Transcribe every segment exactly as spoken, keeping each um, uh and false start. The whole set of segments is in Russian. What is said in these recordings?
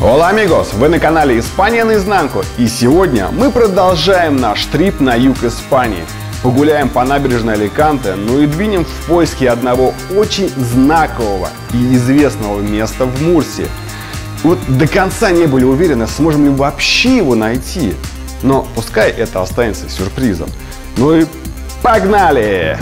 Hola amigos! Вы на канале Испания наизнанку, и сегодня мы продолжаем наш трип на юг Испании. Погуляем по набережной Аликанте, ну и двинем в поиске одного очень знакового и известного места в Мурсии. Вот до конца не были уверены, сможем ли вообще его найти, но пускай это останется сюрпризом. Ну и погнали!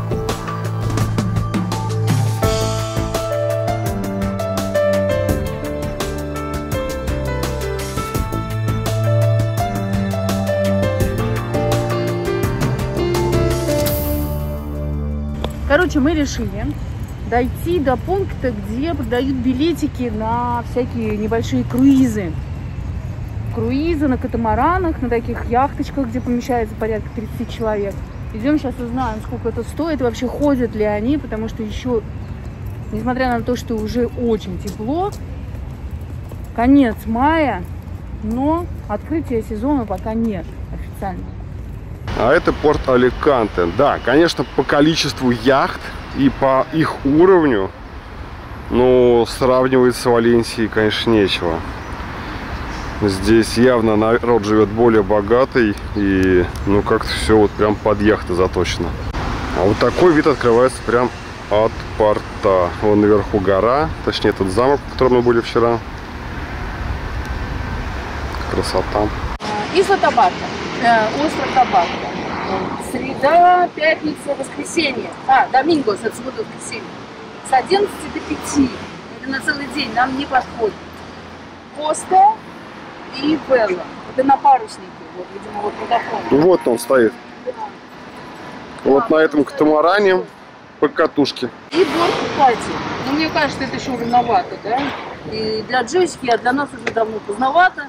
Короче, мы решили дойти до пункта, где продают билетики на всякие небольшие круизы. Круизы на катамаранах, на таких яхточках, где помещается порядка тридцати человек. Идем сейчас узнаем, сколько это стоит, и вообще ходят ли они, потому что еще, несмотря на то, что уже очень тепло, конец мая, но открытия сезона пока нет официально. А это порт Аликанте. Да, конечно, по количеству яхт и по их уровню, ну, сравнивать с Валенсией, конечно, нечего. Здесь явно народ живет более богатый и, ну, как-то все вот прям под яхты заточено. А вот такой вид открывается прям от порта. Вон наверху гора, точнее, этот замок, в котором мы были вчера. Красота. Исла Табако. Остров Табако. Среда, пятница, воскресенье. А, доминго, с субботы, воскресенье. С одиннадцати до пяти. Это на целый день, нам не подходит. Коста и Велла. Это на паруснике. Вот, видимо, вот водофон. Вот он стоит. Да. Вот да, на этом катамаране по катушке. И борт-пати. Ну, мне кажется, это еще рановато, да? И для Джессики, а для нас уже давно поздновато.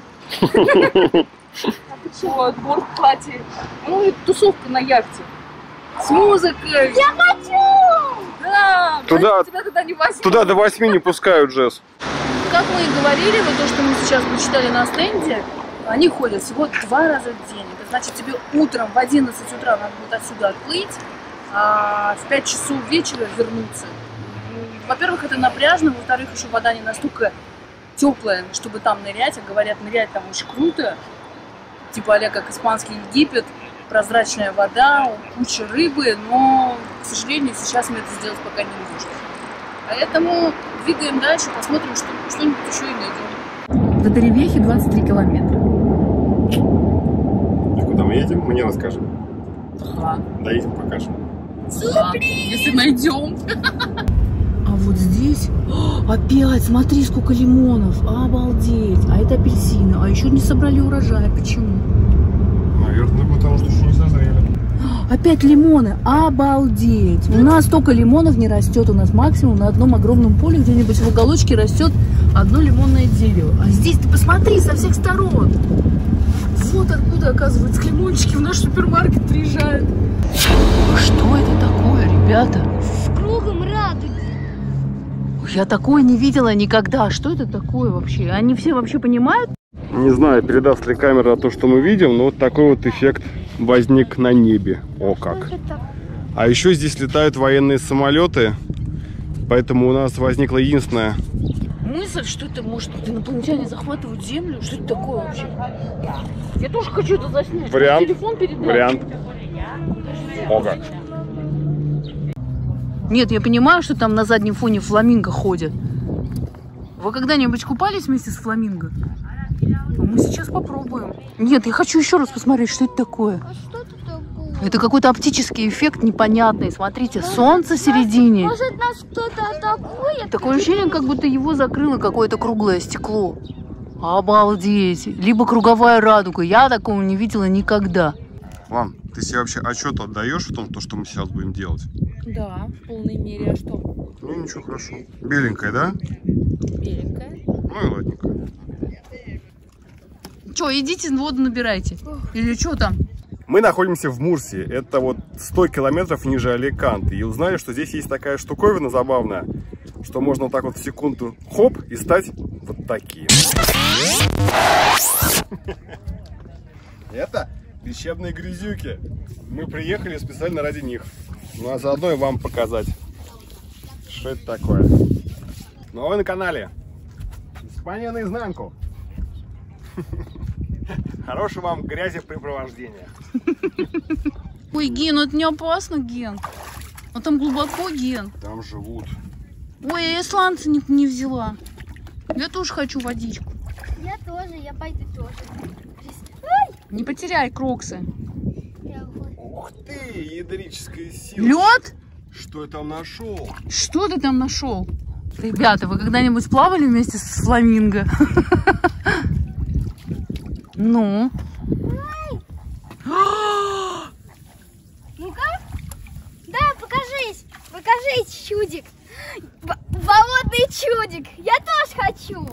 Вот, борт-пати. Ну и тусовка на яхте. С музыкой. Я хочу! Да! Туда, тебя туда не возьмут. Туда до восьми не пускают, Джесс. Как мы и говорили, вот то, что мы сейчас прочитали на стенде, они ходят всего два раза в день. Это значит, тебе утром в одиннадцать утра надо будет отсюда отплыть, а в пять часов вечера вернуться. Во-первых, это напряжно, во-вторых, еще вода не настолько теплая, чтобы там нырять, а говорят, нырять там очень круто. Типа а-ля как испанский Египет, прозрачная вода, куча рыбы, но, к сожалению, сейчас мы это сделать пока не можем. Поэтому двигаем дальше, посмотрим, что, что-нибудь еще и найдем. До Торревьехи двадцать три километра. И куда мы едем, мы не расскажем. Ага. Доедем, покажем. Ага. Если найдем. А вот здесь о, опять, смотри, сколько лимонов. Обалдеть. А это апельсины. А еще не собрали урожай. Почему? Наверное, потому что еще не созрели. Опять лимоны. Обалдеть. У нас столько лимонов не растет. У нас максимум на одном огромном поле где-нибудь в уголочке растет одно лимонное дерево. А здесь ты посмотри со всех сторон. Вот откуда, оказывается, лимончики в наш супермаркет приезжают. Что это такое, ребята? С кругом радуги. Я такое не видела никогда. Что это такое вообще? Они все вообще понимают? Не знаю, передаст ли камера то, что мы видим, но вот такой вот эффект возник на небе. О как! А еще здесь летают военные самолеты, поэтому у нас возникла единственная мысль, что это может инопланетяне захватывают Землю. Что это такое вообще? Я тоже хочу это заснять. Вариант. Телефон перед нами. Вариант. О как! Нет, я понимаю, что там на заднем фоне фламинго ходят. Вы когда-нибудь купались вместе с фламинго? Мы сейчас попробуем. Нет, я хочу еще раз посмотреть, что это такое. А что это такое? Это какой-то оптический эффект непонятный. Смотрите, солнце в середине. Может, нас кто-то атакует? Такое ощущение, как будто его закрыло какое-то круглое стекло. Обалдеть. Либо круговая радуга. Я такого не видела никогда. Ладно, ты себе вообще отчет отдаешь в том, то, что мы сейчас будем делать? Да, в полной мере. А что? Ну ничего, хорошо. Беленькая, да? Беленькая. Ну и ладненько. Че, идите воду набирайте. Или что там? Мы находимся в Мурсии. Это вот сто километров ниже Аликанте. И узнали, что здесь есть такая штуковина забавная, что можно вот так вот в секунду хоп и стать вот таким. Это лечебные грязюки. Мы приехали специально ради них. Ну а заодно и вам показать, что это такое. Ну а вы на канале Спание наизнанку. Хорошего вам грязепрепровождения. Ой, Ген, ну это не опасно, Ген. А там глубоко, Ген. Там живут. Ой, я сланца не, не взяла. Я тоже хочу водичку. Я тоже, я пойду тоже. Не потеряй кроксы. Ух ты, ядрическая сила. Лед? Что я там нашел? Что ты там нашел? Ребята, вы когда-нибудь плавали вместе с фламинго? Ну? Ну-ка. Да, покажись. Покажись, чудик. Б- болотный чудик. Я тоже хочу.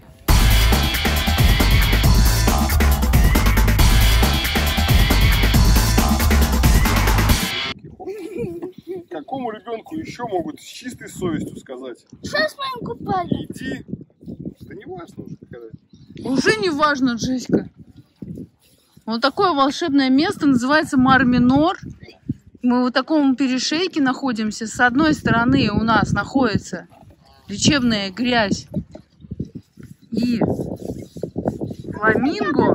Какому ребенку еще могут с чистой совестью сказать? Что с моим купальником? Иди. Да не важно уже сказать. Уже не важно, Джеська. Вот такое волшебное место называется Мар-Минор. Мы в таком перешейке находимся. С одной стороны у нас находится лечебная грязь и фламинго.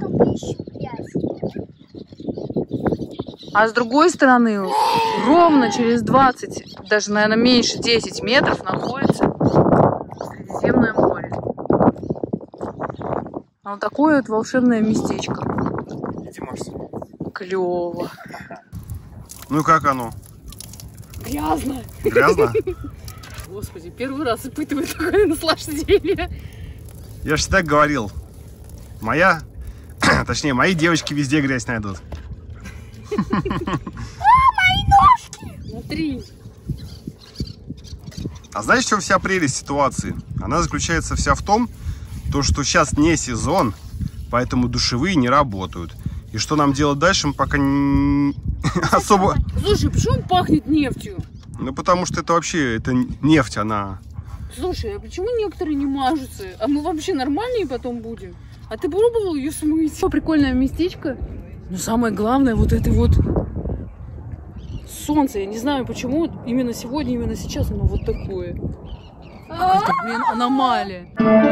А с другой стороны, ровно через двадцать, даже, наверное, меньше десять метров находится Средиземное море. А вот такое вот волшебное местечко. Иди, Марс. Клево. Ну и как оно? Грязно. Грязно? Господи, первый раз испытываю такое наслаждение. Я же всегда говорил, моя, точнее, мои девочки везде грязь найдут. Смотри. А знаешь, в чем вся прелесть ситуации? Она заключается вся в том, то, что сейчас не сезон, поэтому душевые не работают. И что нам делать дальше, мы пока не... особо... Слушай, почему пахнет нефтью? Ну, потому что это вообще, это нефть, она... Слушай, а почему некоторые не мажутся? А мы вообще нормальные потом будем? А ты пробовал ее смыть? Прикольное местечко. Но самое главное, вот это вот солнце. Я не знаю, почему именно сегодня, именно сейчас оно вот такое. Это, блин, аномалия.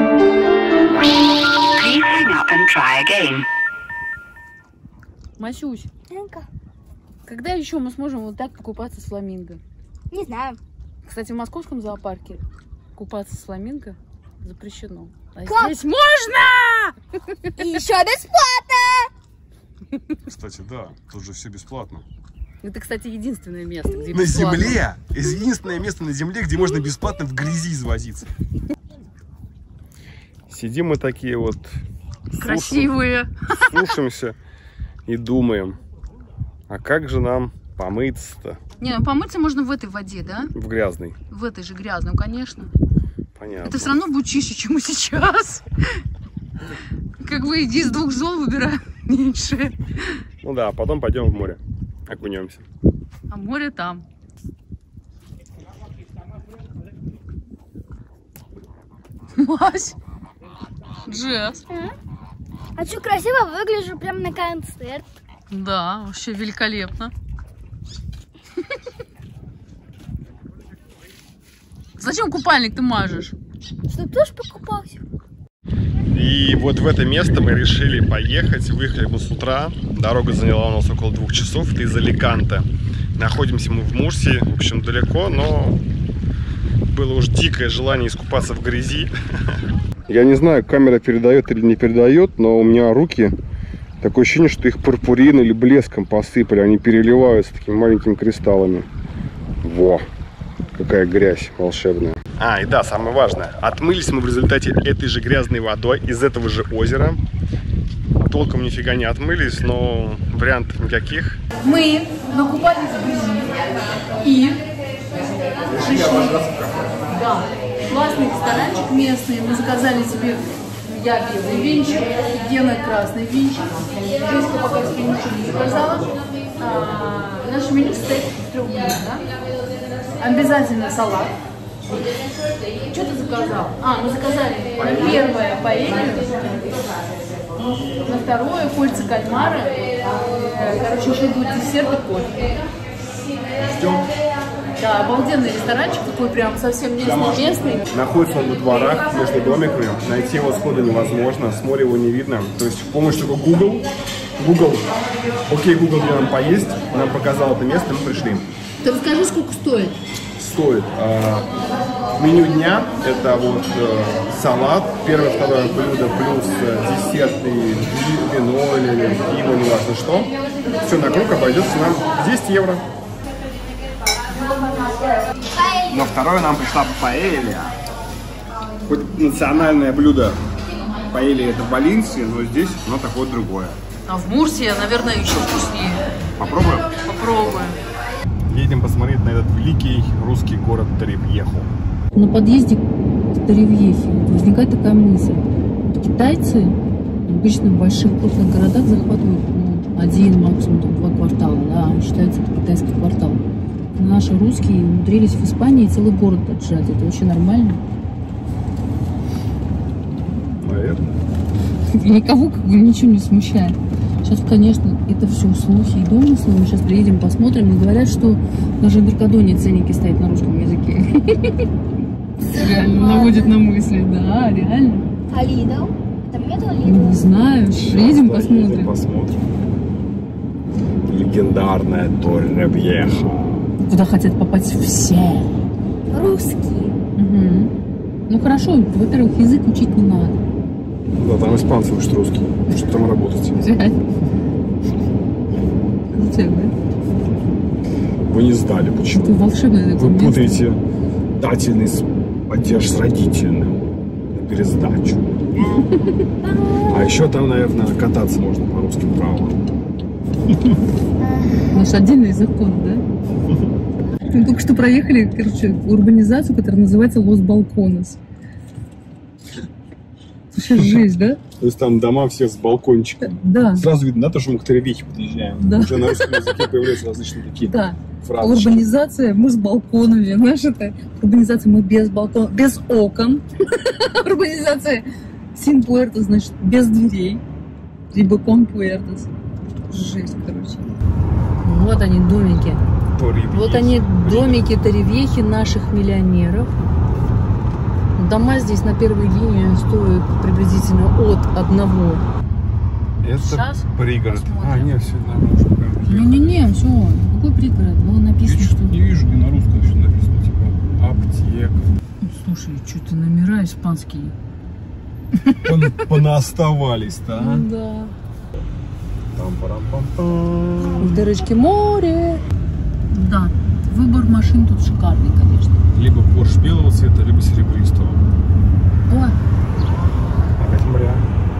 Масюсь, когда еще мы сможем вот так покупаться с фламинго? Не знаю. Кстати, в московском зоопарке купаться с фламинго запрещено. А Как? здесь можно! И еще бесплатно. Кстати, да, тут же все бесплатно. Это, кстати, единственное место, где На бесплатно. земле! Единственное место на земле, где можно бесплатно в грязи извозиться. Сидим мы такие вот... Красивые. Слушаемся и думаем, а как же нам помыться-то Не, ну помыться можно в этой воде, да? в грязной? В этой же грязной, ну, конечно. Понятно. Это все равно будет чище, чем и сейчас. Как бы иди из двух зол выбирай меньше. Ну да, потом пойдем в море, окунемся. А море там. Мась. Джесс. А что, красиво выгляжу, прям на концерт. Да, вообще великолепно. Зачем купальник ты мажешь? Что, тоже покупался? И вот в это место мы решили поехать. Выехали мы с утра. Дорога заняла у нас около двух часов. Это из Аликанте. Находимся мы в Мурсии. В общем, далеко, но было уж дикое желание искупаться в грязи. Я не знаю, камера передает или не передает, но у меня руки... Такое ощущение, что их пурпурин или блеском посыпали. Они переливаются такими маленькими кристаллами. Во! Какая грязь волшебная. А, и да, самое важное. Отмылись мы в результате этой же грязной водой из этого же озера. Толком нифига не отмылись, но вариантов никаких. Мы накупались в грязи и пришли. Да, классный ресторанчик местный. Мы заказали себе, я белый винчик, Гена красный винчик. Джеська пока себе ничего не заказала. А, наше меню состоит из трех блюд, да? Обязательно салат. Что ты заказал? А, мы заказали на первое паэлью, на второе кольца кальмара. Короче, еще будет десерт и кофе. Ждем. Да, обалденный ресторанчик, такой прям совсем местный-местный. Находится он во дворах, между домиками. Найти его сходу невозможно, с моря его не видно. То есть с помощью только Google. Google, окей, Google, где нам поесть, нам показал это место, мы пришли. Ты расскажи, сколько стоит? Стоит. Э, меню дня это вот э, салат, первое, второе блюдо, плюс э, десерт и вино или пиво, не важно что. Все на круг обойдется нам десять евро. На второе нам пришла паэлья. Хоть национальное блюдо паэлья это в Валенсии, но здесь оно такое другое. А в Мурсии, наверное, еще вкуснее. Попробуем? Попробуем. Едем посмотреть на этот великий русский город Торревьехо. На подъезде к Торревьехе возникает такая мысль. Китайцы обычно в больших крупных городах захватывают ну, один, максимум там, два квартала. Да, считается это китайский квартал. Наши русские умудрились в Испании целый город отжать. Это вообще нормально? Наверное. Никого как бы ничего не смущает. Сейчас, конечно, это все слухи и домыслы. Мы сейчас приедем, посмотрим. И говорят, что даже в Меркадоне ценники стоят на русском языке. Реально наводит на мысли. Да, реально. А Lidl? Там нету Lidl? Не знаю. Приедем, посмотрим. Посмотрим. Легендарная Торревьехо. Куда хотят попасть все. Русские. Угу. Ну хорошо, во-первых, язык учить не надо. Да, там испанцы учат русский, чтобы там работать. Реально. Крутяк, да? Вы не знали, почему. Это волшебное такое Вы место. путаете дательный падеж с родительным на пересдачу. А еще там, наверное, кататься можно по русским правилам. Наш отдельный закон, да? Мы только что проехали, короче, урбанизацию, которая называется Лос-Балконос. Слушай, жесть, да? То есть там дома все с балкончиком. Да. Сразу видно, да, то, что мы к Торревьехе подъезжаем. Да. Уже на русском языке появляются различные такие Да. фразы. Урбанизация, мы с балконами, знаешь, это урбанизация, мы без балкон, без окон. Урбанизация sin puertas, значит, без дверей. Либо con puertas. Жесть, короче. Вот они, домики. Торревьехо. Вот они, домики Торревьехи наших миллионеров. Дома здесь на первой линии стоят приблизительно от одного. Это Сейчас пригород. посмотрим. А, нет, все нормально. Не-не-не, все, какой пригород? Было написано, Видишь, что... не вижу, где на русском все написано, типа аптека. Ну, слушай, что-то номера испанские. Пон- Понаоставались-то, а? Ну да. Там-парам-пам-пам. В дырочке море. Да, выбор машин тут шикарный, конечно. Либо Porsche белого цвета, либо серебристого. О, Опять моря.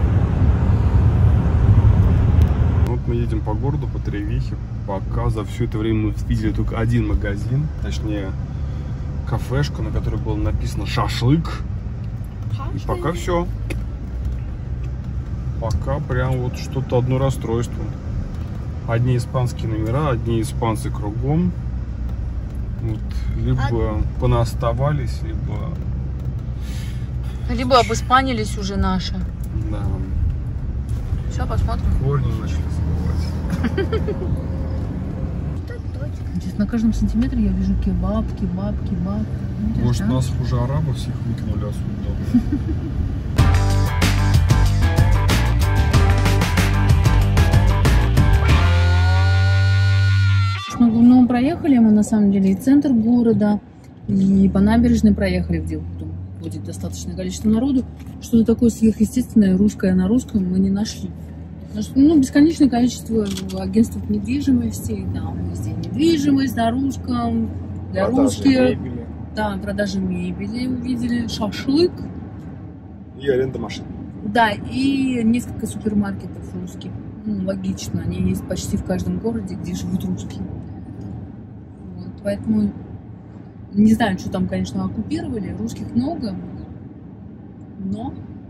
Вот мы едем по городу, по Торревьехе. Пока за все это время мы видели только один магазин, точнее кафешку, на которой было написано «Шашлык». И пока все. Пока прям вот что-то одно расстройство. Одни испанские номера, одни испанцы кругом. Вот, либо а... понаоставались, либо... Либо обиспанились уже наши. Да. Все, посмотрим. Корни начали забывать. Здесь на каждом сантиметре я вижу кебаб, кебаб, кебаб. Видишь, может, да? нас хуже арабов всех выкинули отсюда. Ну, мы проехали мы на самом деле и центр города, и по набережной проехали, где будет достаточное количество народу. Что-то такое сверхъестественное, русское на русском мы не нашли. Ну, бесконечное количество агентств недвижимости, там везде недвижимость на русском, для Продажи русских. мебели. Да, продажи мебели увидели, шашлык. И аренда машин. Да, и несколько супермаркетов русских. Ну, логично, они есть почти в каждом городе, где живут русские. Вот, поэтому не знаю, что там, конечно, оккупировали. Русских много, но...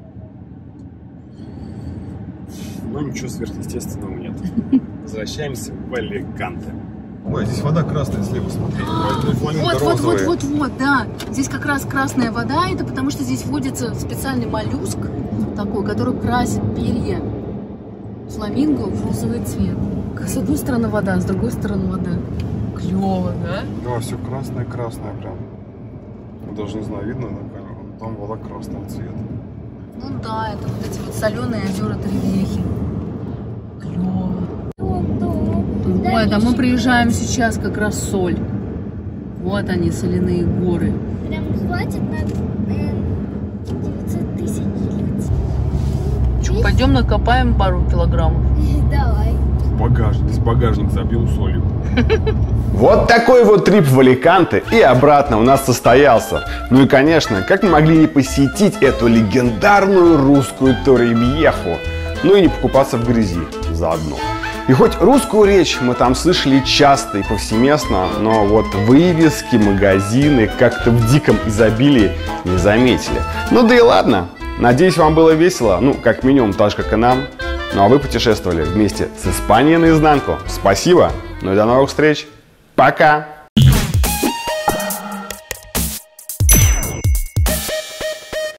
Но ничего сверхъестественного нет. Возвращаемся в Аликанте. Ой, здесь вода красная слева, смотри. Вот, вот, вот, вот, вот, да. Здесь как раз красная вода, это потому что здесь водится специальный моллюск такой, который красит перья фламинго в розовый цвет. С одной стороны вода, с другой стороны вода. Клево, да? Да, все красное-красное прям. Даже не знаю, видно на камеру. Там вода красного цвета. Ну да, это вот эти вот соленые озера Тревихи. Клево. Ой, да мы приезжаем сейчас как раз в Соль. Вот они, соляные горы. Прям хватит на девятьсот тысяч лет. Че, пойдем накопаем пару килограммов. Давай. Багажник, с багажник забил солью. Вот такой вот трип в Аликанте и обратно у нас состоялся. Ну и конечно, как мы могли не посетить эту легендарную русскую Торревьеху, ну и не покупаться в грязи заодно. И хоть русскую речь мы там слышали часто и повсеместно, но вот вывески, магазины как-то в диком изобилии не заметили. Ну да и ладно. Надеюсь, вам было весело, ну как минимум так же, как и нам. Ну а вы путешествовали вместе с Испанией наизнанку. Спасибо, ну и до новых встреч. Пока!